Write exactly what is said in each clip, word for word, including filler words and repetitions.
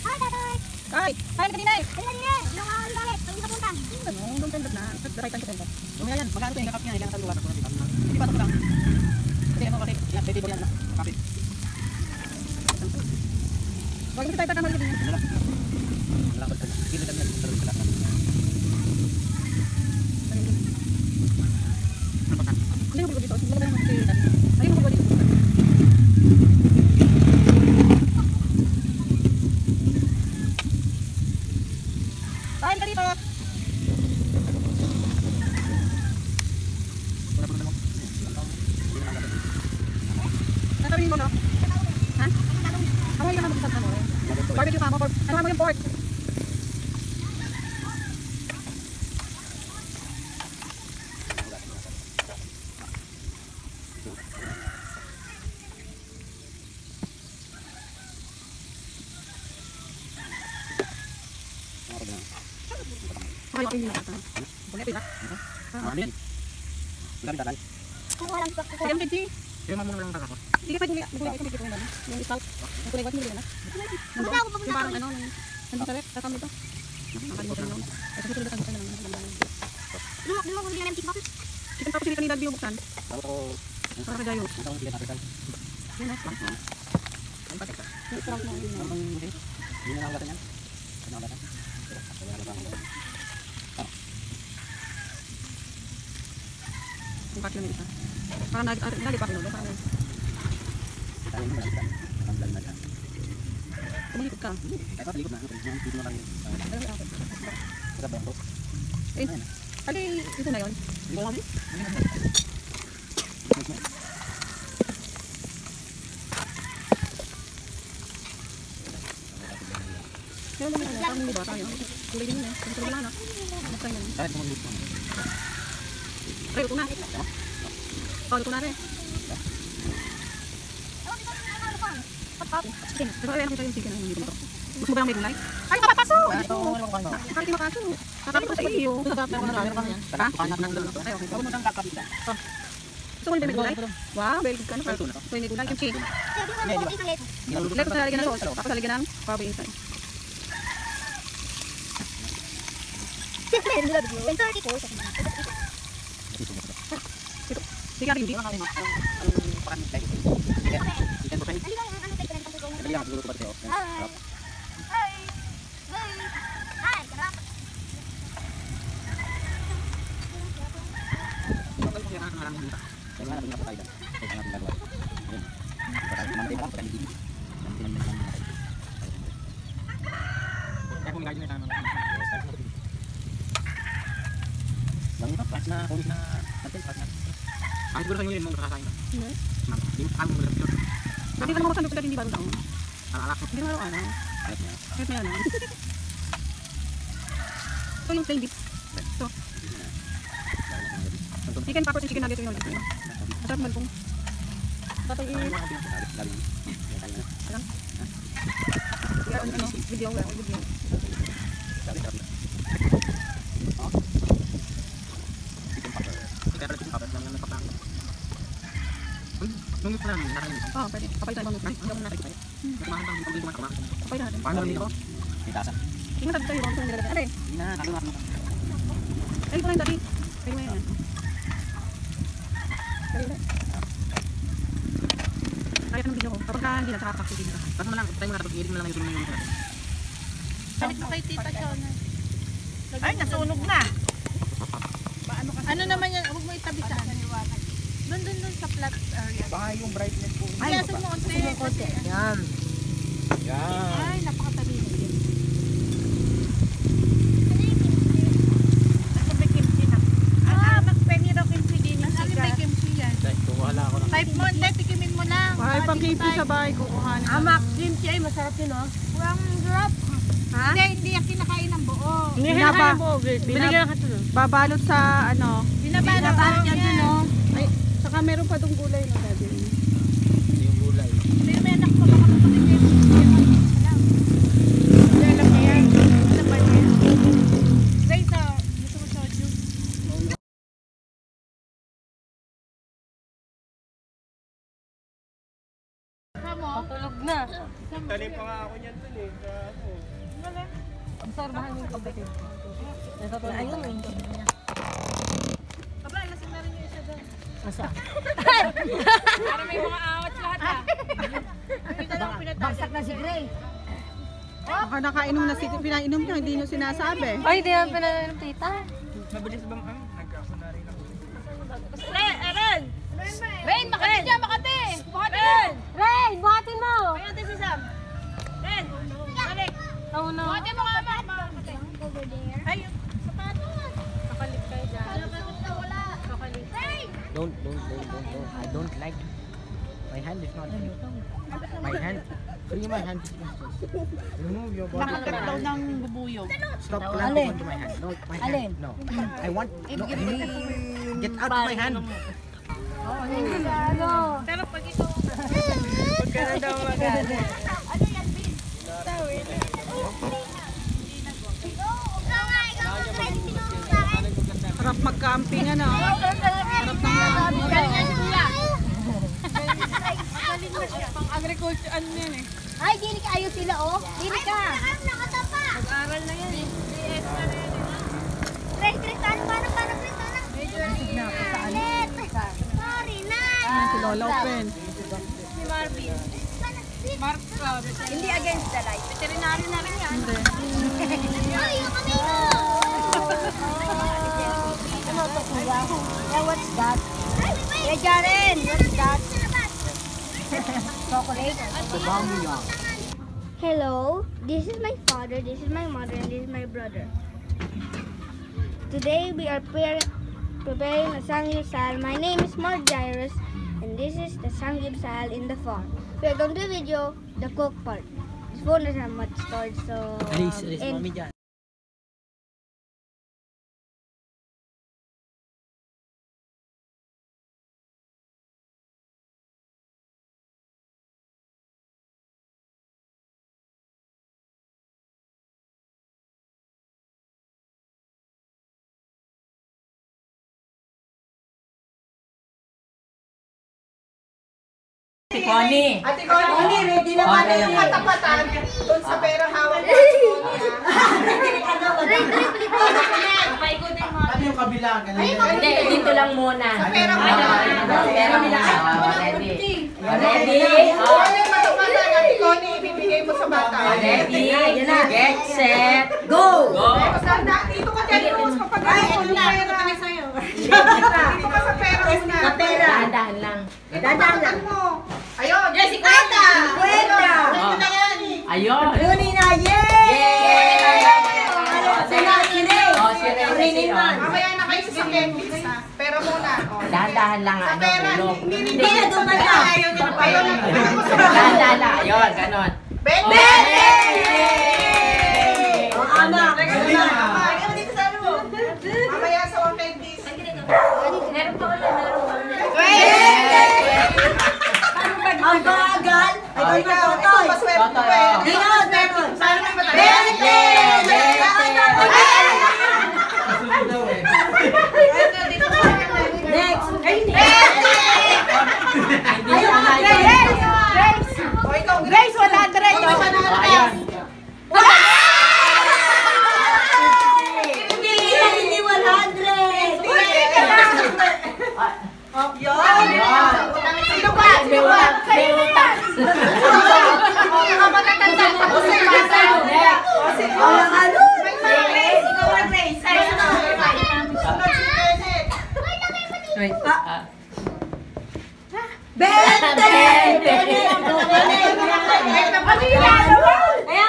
Hi, tatay! Ay! Kaya na kanina eh! Kanina din eh! Yung mga galit, pag hindi ka punta. Ano? Doon tayo na. Daray tayo sa Lumaya yan. Magkano ito yung kakap niya. Kaya nasan lugar ako. Hindi pa ito lang. Kasi ano kasi. Yan, baby yan. Kapit. Huwag mo tayo tatamad din yan. Wala. Wala ba tayo? Kilo kami nagtutuloy sa lahat. Hindi mo dito. Hindi mo dito. Ayun mo dito. Kain ka dito. Natarin mo no? Ha? Ako yung naman sa mo eh. Barbecue ka mo. Ano mo yung pork? Okay, okay nila ata. Boleh pila? Amin. Ilan tanan? Kung walang stock ko. Ayam kecil. Yung mamong lang kakako. Hindi pa dili, dili pa dito yung yung isaw. Yung kulay wat mo na. Hindi ako Yung pupunta. parang ano, nandito sa rep, kakam dito. Nakalimutan mo. Kasi dito lang tayo lang. Dulu, dulu ko bigyan ng chicken pocket. Chicken tapos sila kanina buksan. Ako to. Para kadayo. Ito ang pilihan natin. Yun na. Ang patik ka. Yung sarap na yun. Ang hindi. Hindi na nakagatan yan. Hindi na nakagatan. Wala na bang. Yung part lang isa. Parang nalipat mo. Parang Tayo mo lang kita. Ang plan na yan. kumalikot ka. Ito talikod na. Yung dito na kami. Sa bangko. Eh, ali, ito na yun. Dito kami. Kaya mo na, parang hindi ba tayo. Kulay din yun eh. Kung wala na. Magkaya yun. Kahit kung dito. Ay, ito na. Oh, ito na rin. Chicken. Pero ayan kita yung chicken ang hindi ko ito. Gusto mo ba yung may gulay? Ay, mapapaso! Ito, wala ko kanya. Kahit di makaso. Kakapit ko sa iyo. Pero kung marami kami yan. Ha? Kanak ng dalawa. Ay, okay. Huwag mo nang kakapitan. Gusto mo yung may gulay? Wow, very good ka na. Ito na to. So, may gulay, kimchi. Hindi, di ba? Ginalulog Lego sa lalagyan ng sauce. Tapos lalagyan ng baboy inside. Siyempre, hindi ba biglo? When thirty-four, sa kanya. Sige, akin hindi. Ang ang pakan like. Chicken buffet. Hindi ba yung ano tayo ng pagkukuha? Dali lang siguro ko pa tayo. Hi! Hi! Hi! Hi! Sarap! Bakal ko kaya ang dito. Kaya nga nabigyan ko tayo. Kaya nga nagagawa. Ayun. Patay naman tayo para hindi. Ang tinamnan lang natin. Kaya kung gagawin tayo naman. Lang ito, pas na kulit na natin, pas na. Ay, siguro sa inyo yun mong kakasain na. Hindi. Hindi mo kami mo lang yun. Hindi ka naman masan dito hindi bago taon. Alak mo. Hindi mo ano. Ayos niya. Kahit may ano. Ito yung plain beef. Ito. Chicken tapos yung chicken nugget yung nugget. Masarap man kung. Tatay i... Alam? Ano? Video. Video. Nung ito namin, nakalimit. Oo, pwede. Kapay tayo mamit. Ay, hanggang nakikita tayo. Kumahan bang hindi ko kumahan. Kapay natin. Paano namin ito? May tasa. Tingnan natin tayo kung saan nilagay. Aray! Hindi na, kalo natin. Ay, ito na yung dati. Pwede mo yan. Pwede na. Kaya ka ng video ko. Kapag ka hindi nagkakapak sa video. Tapos mo lang, tayo mo nakapag-edit mo lang yung tulong natin. Sabi ko kay Tita Shona. Ay, nasunog na. Ano naman yan? Huwag mo itabi sa ano. Doon, doon, doon sa flat area. Baka yung brightness po. Ay, asan mo konti? Kasi, Yan. Yan. ay, napakatabi. Ako may kimchi na. Ah, magpenny raw kimchi din yung Ano siga. may kimchi yan? Wala ako na. Type mo, hindi, tikimin mo lang. Ay, pang kimchi sa bahay, kukuhanin. Amak, kimchi ay masarap yun, oh. Ang drop. Ha? Hindi, hindi yan kinakain ng buo. Hindi Binaba- kinakain mo, binigyan ka ito. Babalot sa ano. Binabalo Binabalot ko yan yan. dun, oh. Ay, saka meron pa tong gulay na dati. Yung gulay. May may anak mo, baka magpapagay. Hindi, alam niya yan. Alam ba niya? Guys, ah, gusto mo soju? Kamo? Tulog na. Galing pa nga ako niyan dun eh. Sa ano. Obserbahan mo yung kapatid. Ayun eh. Aba, lasing na rin yung isa doon. Asa? Para may mga awat lahat ah. Kita lang pinatay. Bagsak na si Gray. Baka nakainom na si pinainom niya, hindi niyo sinasabi. Ay, di naman pinanong tita. Mabilis ba ang nagkako na rin ako. Ren! Ren! Ren! Makati dyan! Makati! Makati Ren! Ray, buhatin mo! Makati si Sam! Ren! Balik! Oh no. Makati mo nga ba? Makati! Ay! Sapatos! Kakalit kayo dyan. Kakalit. Don't, don't, don't, don't, don't. I don't like. My hand is not. My hand. Bring my hand. Remove your body. Nakakit daw ng bubuyog. Stop clamping onto my hand. No, my hand. No. I want. No, get out of my hand. Pero pag ikaw... Huwag ka na daw mag-ano. Harap mag-camping ano. Harap ng Pang agriculture, ano yan eh. Ay, dili ka ayos sila oh. Dili ka. Mag-aral na yan eh. D S na rin eh. Ray, Ray, paano, paano, paano, paano? Ulit. Sorry na. si Lola Open. Si Marvin. Mark, uh, Hindi against the light. veterinary na rin yan. Ay, yung kamay mo. Ano to, kuya? Yeah, what's that? Hey, Jaren, what's that? Chocolate. Hello, this is my father, this is my mother, and this is my brother. Today we are pre preparing a sanggipsal. My name is Mark Jairus, and this is the sanggipsal in the farm. We are going to video the cook part. This phone doesn't have much storage, so Alis, um, alis, and- mami dyan. Si Connie. Ate Connie, ready na ba na yung katapatan doon sa perang hawak mo? Ano yung kabila? Ganun. Hindi, dito lang muna. Perang hawak. Perang hawak. Ready? Ready? Ano yung matapatan, Ate Connie, ibibigay mo sa bata? Ready? Get set, go! Tapos nandaan, dito ka dyan, Rose, kapag ano yung pera. Dito ka sa pera muna. Dahan-dahan lang. Dadaan mo. Ayun. Yes, si Kwenta! Kwenta. Oh. na yan. Ayun! Yun na, yay! Yay! Sila, sila. Oh, si Renee. Mamaya na kayo sa Kempis, ha? Pera muna. Oh. Dahan-dahan lang Sa ano, pera, tulog. hindi na duman na. Ayaw niya na. Ayaw na. Dahan-dahan lang. Ayun, ganon. Bente! Yay! Oh, ama. Ayaw dito sa ano mo. Mamaya sa Kempis. Meron pa ulit, meron pa ulit. Ang bagal! Ay, ikaw, ito, paswerte ko eh. Ganon, ganon. Saan may matagal? Bente! Kasunod daw eh. Next! Hindi na Grace! Grace! O, ikaw, Grace, wala direct. O, isa na Oh, Grace. ayun. Hindi, hindi one hundred. Yun! Sino ba? May utang. May utang. O, mga matatanda. Tapos ay bata. O, sige. O, ano? May mga Grace. Ikaw na Grace. Ay, ito. Sunod si Kenneth. Wait. Ah. Bente! Bente! Ano yung ano mo? Ayan,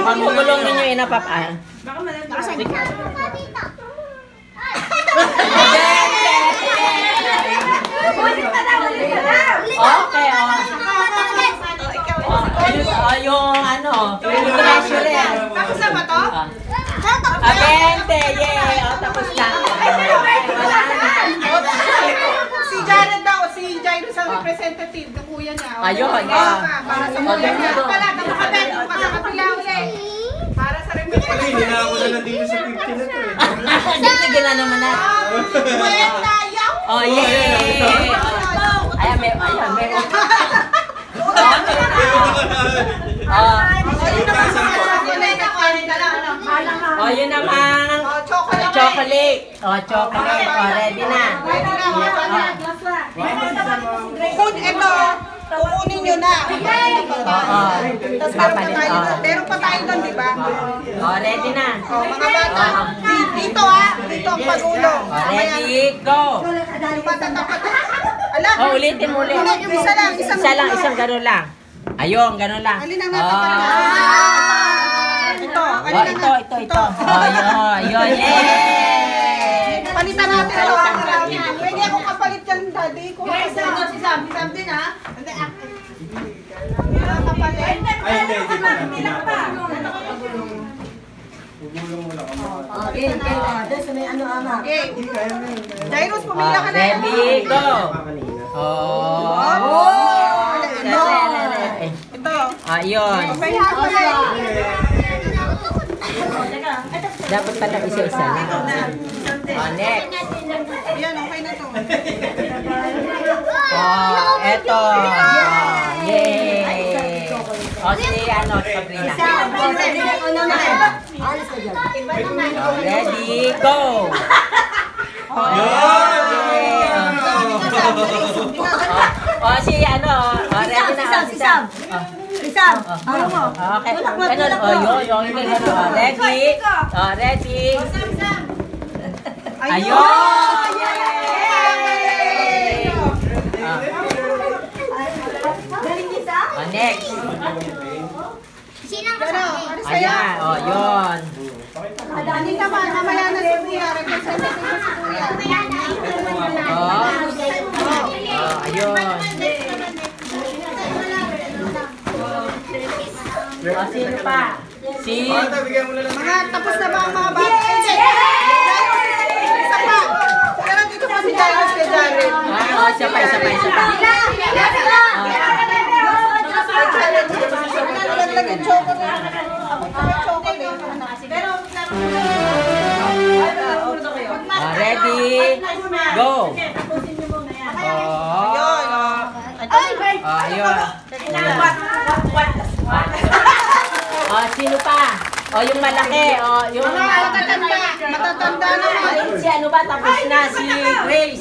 Pagkukulong ninyo inapapa. Baka malang. Okay, oh. Oh, yung ano, yung treasure. Tapos na ba to? Abente, yay! O, tapos na. Si Jared daw, si Jairus ang representative ng kuya niya. Ayun, Sige, ah. pa, para sa kuya niya. Pala, nakakabit, makakapila ulit. Para sa representative. Hindi na ako na nandito sa fifty na to eh. Hindi, sige na naman na. Kuya tayo. Oh, yay! Ayan, may, ayan, may. Oh, oh, yun naman. Chocolate. Chocolate. Oh, chocolate. Oh, ready na. Kung ito, kukunin nyo na. Oo. Tapos meron pa tayo doon. Meron pa tayo doon, di ba? Oh, ready na. Oh, mga bata, di- dito ah, dito ang pagulong. Oh, ready, go. Yung bata dapat. Ala, Oh, ulitin mo ulit. ulit, isa lang, isang Isa lang, isang gano'n lang. Ayun, gano'n lang. Alin ang Oh. napapalitan? Ito, Oh, alin ang ito, ito, ito. Oh, yun, yun. Yay! Palitan natin ito. Pwede akong kapalit yan, daddy ko. Grace, ito si Sam. Si Sam din, ha? Hindi, ako. Kapalit. Ay, hindi, hindi ko na. Gugulong mo lang ako. Okay. Jairus, Oh, pumila ka na. ready, go. Oh. Oh! Ito. Ito. Ayun. May hapon. Dapat pala isa-isa lang. Oh, next. Yan, okay na to. Oh, eto. Oh, yay. Oh, si ano, Sabrina. Oh, ready, go. Oh, yay. Oh, oh, si ano, oh, ready na. Oh, si Sam. Si Sam. Ano mo? Okay. Ganun. Oh, yun, yun. Ganun. Oh, ready. Oh, ready. Ayun! Yay! Oh, next. Sinang Ano? kasama? Ano sa'yo? Ayan, oh, yun. Hindi naman, mamaya na si Kuya. Representative na si Kuya. Oh. Oh, ayun. Oh, sino pa? Si... Bata, bigyan mo na lang. Mga tapos na ba ang mga bata? Hindi! Isa pa! Pero dito pa si Jairus kay Jared. Ah, oh, isa pa, isa pa, isa pa. Nalaglag yung chocolate. Ako pa yung chocolate. Pero, Oh, ready? Go! Oh. yun. Oh, ayun. Oh, sino pa? Oh, yung malaki. Oh, yung... Matatanda. Matatanda naman. Si ano ba? Tapos na. Si Grace.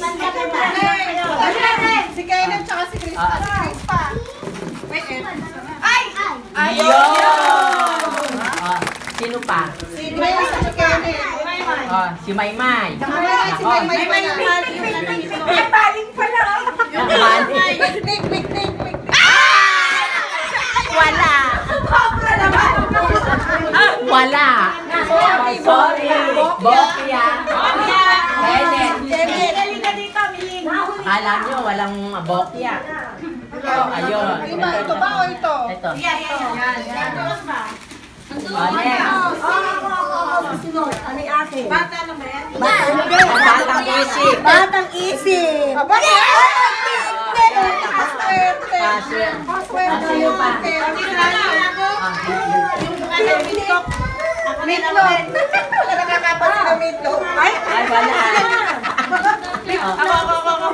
Si Kenneth tsaka si Chris pa. Si Chris pa. Ay! Ayun! Oh, sino pa? Si Grace at si Kenneth. Oh, si Maymay. Mamaya si Oh, May May May baling pala. Mali. Nick, Nick, Nick, Nick. Wala. Wala. Sorry. Bokya. Kenneth. Alam nyo, walang bokya. Oh, ayun. Iba, ito ba o ito? Ito. Oh, next. Bata lang ba yan? Batang isip. Batang isip. Aba, Paswerte. Paswerte. Paswerte. Sino pa? Meatloaf. Wala nakakapansin na meatloaf. Ay, Ay, wala. Oh. ako, ako, ako, ako.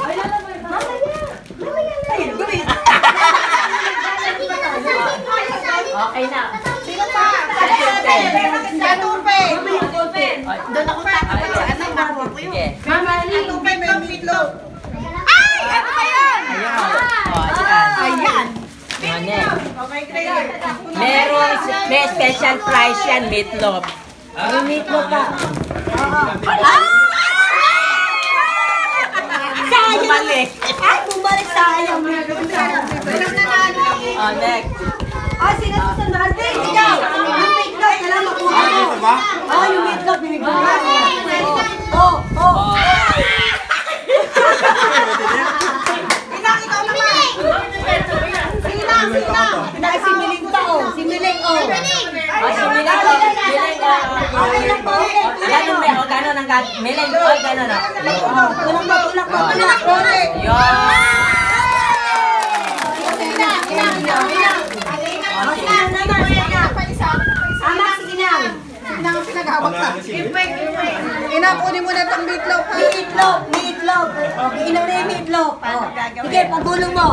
Okay na. Sino pa? Katupe. Doon ako takot sa anak ako. Sige. Katupe may meatloaf. Ay! Ano ba yan? Ayun. Oh, ayan. Ayan. Oh, next. Okay, great. Meron, may special price yan, meatloaf. May meatloaf ka. Sayang! Bumalik. Ay, bumalik sayang. Walang nanalo. Oh, next. Ah, sino susunod? Marvin, ikaw! Yung meatloaf, kailangan makuha mo. Ito ba? Oh, yung meatloaf, binigyan mo. Oh, oh. Inang, ikaw naman. Sinang, sinang. Inang, si Miling pa, oh. Si Miling, oh. O, si Miling, o. Miling, o. Okay lang po, okay. Ganun, may, o, ganun ang gag... Miling, o, ganun, o. Oh, tulak mo, tulak mo, tulak mo. Yun. Inang, inang, inang, inang. Oh, si Inang naman, si Inang. Ama, si Inang. Inang ang pinag-awak sa. Pangalan si Inang, kunin mo na itong meatloaf. ha? Meatloaf, meatloaf. Okay, Inang na yung meatloaf. Oh. Sige, pagulong mo.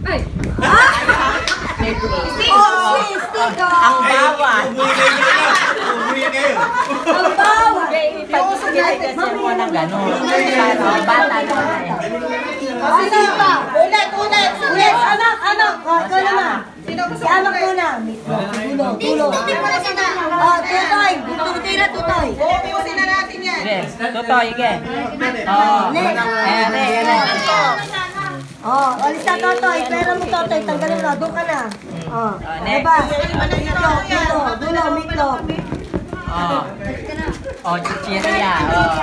Oh, si stick, Ang oh. bawa. Ubuhin kayo. Ang bawa. Pag-ibigay kasi mo ng ganun. Para, bata naman eh. Oh, sino pa? Ulit, ulit, ulit. Anak, anak. Oh, ikaw naman. Si anak ko na. Tulo, tulo. Oh, tutoy. Tutoy na tutoy. Ubusin na natin yan. Sige, tutoy, sige. Oo. Ayan, ayan, ayan. Oh, alis na totoy. Pera mo totoy. Tanggalin mo. Doon ka na. Oh, next. diba? Meatloaf, dito. Dulo, meatloaf. Oo. O, chichiria. Oo.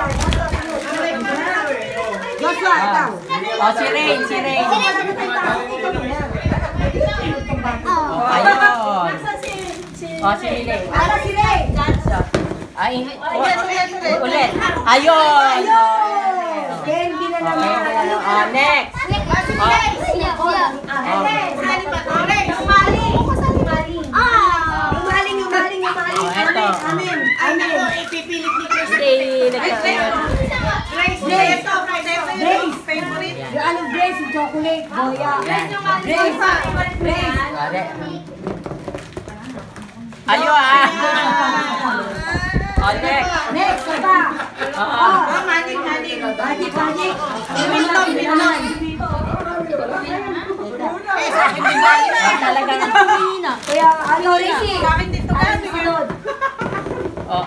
Joshua, ikaw. O, si Rain, si Rain. O, ayun. O, si Miling. Para si Ray. Ay, ulit. Ayun. Candy na Okay, naman. o, next. Umaling, umaling, umaling. Oh, eto. Amen, amen. Ipipilit ni Chris. Stay, nagkakaroon. Grace, Grace. Grace. Favorite. Yung anong Grace, yung chocolate, boya. Grace, Grace. Pare. Ayun ah. O, next. Next, iba. Oo. Ah, manik, manik. Magic, magic. Meatloaf, meatloaf. Eh, sa akin din ba? Talagang. Kaya ano rin si. Sa akin dito ka. Sunod. Oh.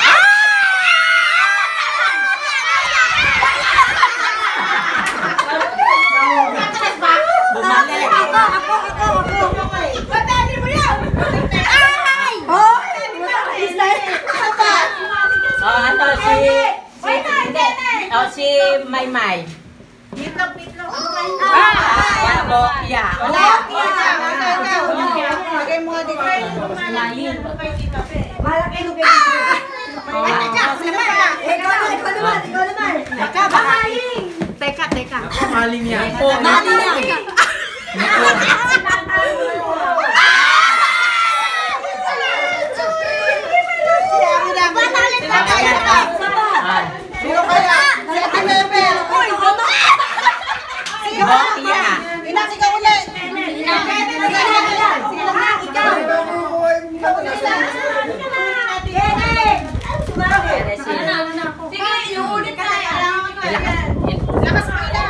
Bumalik. Ako, ako, ako, ako. Patali mo yan. Oh, is that? Oh, ano si si hindi. Oh, si Maymay. Meatloaf, meatloaf. Ah, ya bo, ya. Lagay mo nga dito. Malaki nung ganito. Oh. Sino pa? Ikaw naman, ikaw naman, ikaw naman. Teka, baka. Teka, teka. Maling yan. Mali yan. Dami, dami. Lagay Ayan, sa pa. ah. Sino kaya? Si Ate Bebe. Uy, ano? Sino Bo, ba? ya. Inang, ikaw ulit. Ikaw. Ikaw ulit. Pwede si. Sige, yung ulit ka na. Alam ko Ilakas. yan. Lakas mo ina.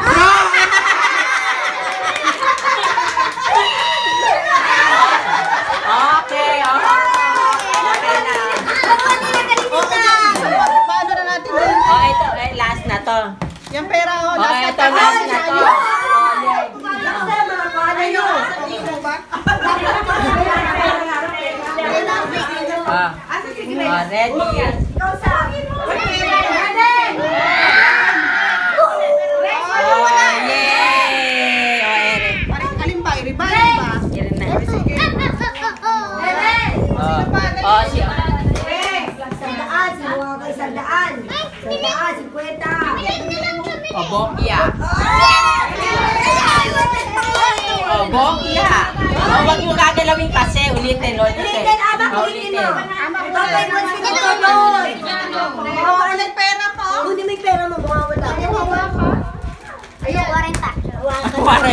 Okay, okay. Okay na. Paano na natin din? Oh, ito, eh, last na to. Yung pera ko. Okay, ito, last na to. Paano yun? Ah. Oh, ready. Ikaw sa akin mo. Oh, yay! Oh, Ere. Alin ba? Iriba? Iriba? Ere na. Sino Oh, pa? oh, si... Isang daan, sinuha ko isang daan. Isang daan, cinquenta. Oh, Bokya. Oh, Bokya. Oh, wag mo gagalawin kasi. Ulitin, ulitin. Ulitin, amak, Oh, ulitin ulitin. mo. Tatay mo, sige, tuloy. Oo, ulit pera po. Kunin mo yung pera mo, mawawala. Ayun, warenta. Pare.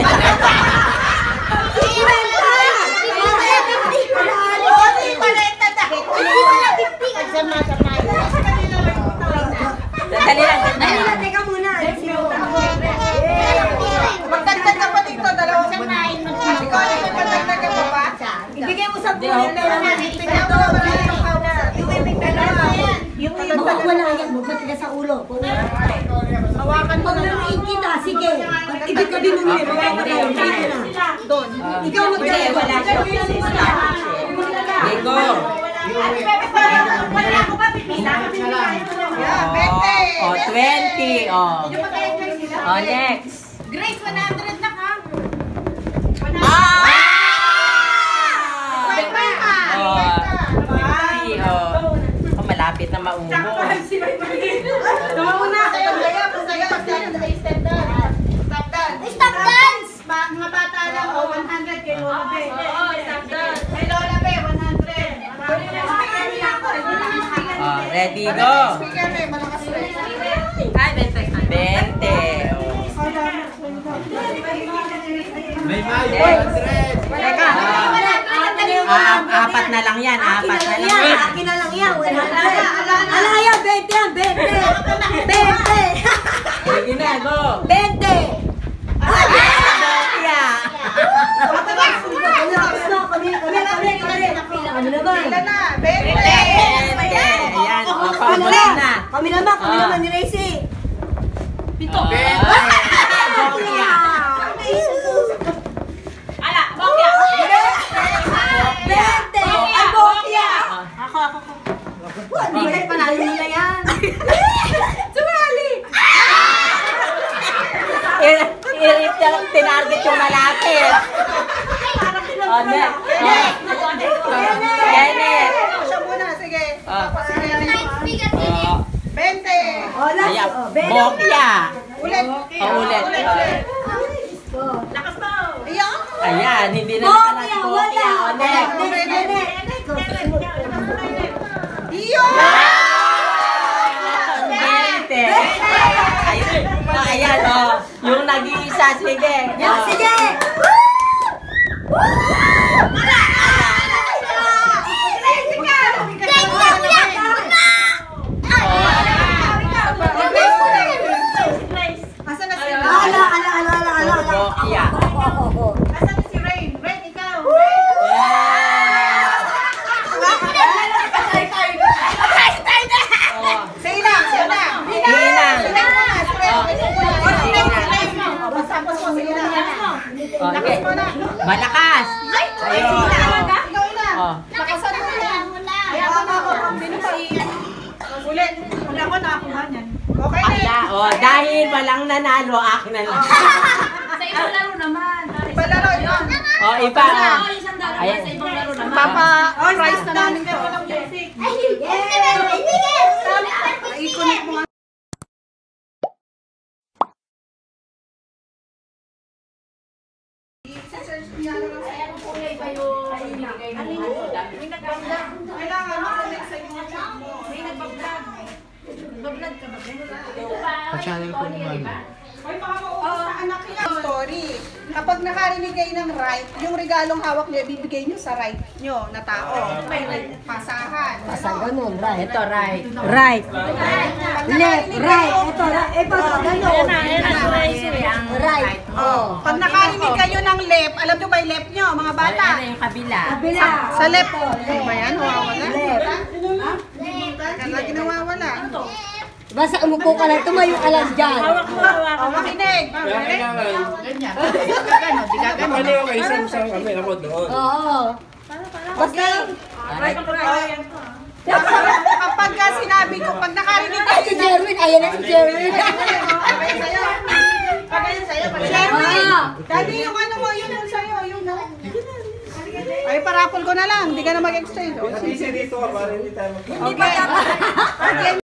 Dali lang, dali lang. Teka muna. Magdagdag ka pa dito. Dalawang sanayin mo. Ikaw na may magdagdag ka pa ba? Ibigay mo sa Hindi, puno. okay. Tingnan mo na wala yung kauna. Yung may pera mo. Yung mawawala yan. Huwag matigas sa ulo. Hawakan mo Pag na. narinig kita, sige. Pag ibig ka bumili, mawawala yan. Sige na. Doon. Ikaw Hindi, magdala. wala siya. Wala siya. Wala ko ba pipila? Oh, twenty. Oh. Oh, next. Grace, one hundred na ka. Ah! Oh. fifty. Oh. Oh, malapit na maubos. Tumuna. Pasaya, pasaya. Step dance. Step dance. Stop dance! Ba- Mga bata lang. Oh, one hundred kay Lola Be. Oo, stop dance. Kay Lola Be, one hundred. Oh, ready, go. Speaker Be, malakas Be. Ay, twenty. May may, one hundred. Teka. Ah, apat na lang yan. Apat na lang yan. Akin na lang yan. Ala yan, twenty yan, twenty. twenty. Sige na, go. twenty. Bokya. Kami, kami, kami, kami. Kami naman. twenty. Ayan. Oh, pabulit na. Kami naman, kami Ah. naman ni Racy. Pito. Bokya. Ala, bokya. twenty. Ay, Bokya. Ako, ako, ako. Hindi, panalo mo na yan. Sumali. Irit na lang tinarget yung malapit. Oh, next. Oh. Kenneth. Siya muna, sige. Oh. Speaker Oh. twenty. Oh, last. Ayan. Oh, twenty. Bokya. Ulit. Oh, ulit. Oh. Lakas pa. Iyak. Ayan, hindi na Bokya, nakalas wala. Bokya. Oh, next. Iyo. twenty. Ayan, oh, ayan, oh. Yung nag-iisa, sige. Yan, Oh. sige. Asan na si Ala, ala, ala, ala, ala, ala. Bokya. Asan na si Rain? Rain, ikaw. Oh. Say lang, say lang. Hinang. Tapos mo, sige lang. Oh, okay. Malakas. Ayun. Ikaw na. Oh. Lakasan mo lang. Kaya ako na ako pang binusay. Ulit. Wala ko nakakuha niyan. Okay na. Kaya, oh, dahil walang nanalo, akin na lang. Sa ibang laro naman. Palaro yun. Oh, iba. Oh. Isang daro Ayan. sa ibang laro naman. Pa-price na namin to. I-connect mo nga. Kailangan ma-connect sa inyo. May nagbablog. Nagbablog ka ba? Pa-channel ko naman. Hoy, baka mauutos sa anak yan. Story. Kapag nakarinig kayo ng right, yung regalong hawak niyo, ibibigay niyo sa right niyo na tao. Pasahan. Basta ganun, right. Ito, right. Right. Pag Left, nakarinig right. kayo- Ito, ito, ganun. Right. Oh, pag nakarinig kayo ng left, alam niyo ba yung left niyo, mga bata? Ano yung kabila? Kabila. Sa left. Ano ba yan? Nawawala? Left. Lagi nawawala. Basta umupo ka lang, tumayo ka lang dyan. Oh, makinig. Ano yung isang-isang kami ako doon? Oo. Basta, Kapag ka sinabi ko, pag nakarinig ay, kayo si ng Jerwin, ayan na si Jerwin. Pagay sa'yo. Pagay sa'yo. Sherwin! Ah. Dati yung ano mo, yun yung sa'yo. Yun na. Ay, parapol ko na lang. Hindi ka na mag-exchange. Kasi dito ka para hindi tayo mag- Okay.